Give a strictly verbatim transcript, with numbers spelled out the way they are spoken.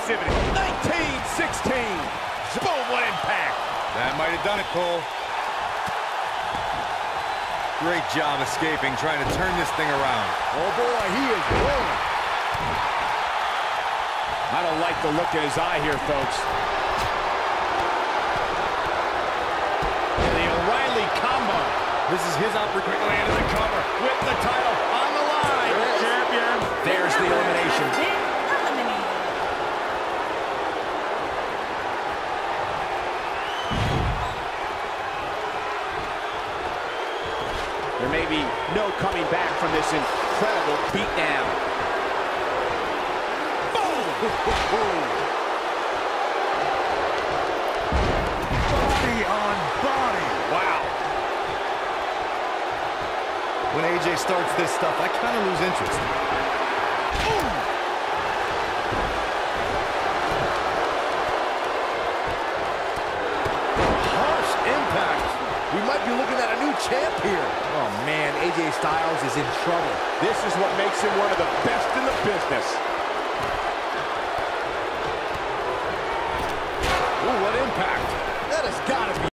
aggressivity. nineteen sixteen. Boom, what impact. That might have done it, Cole. Great job escaping, trying to turn this thing around. Oh, boy, he is rolling. I don't like the look in his eye here, folks. And the O'Reilly combo. This is his opportunity. Into the cover with the title on the line. Yeah. Champion. There's the elimination. There may be no coming back from this incredible beatdown. Body on body. Wow. When A J starts this stuff, I kind of lose interest. Ooh. Harsh impact. We might be looking at a new champ here. Oh, man, A J Styles is in trouble. This is what makes him one of the best in the business.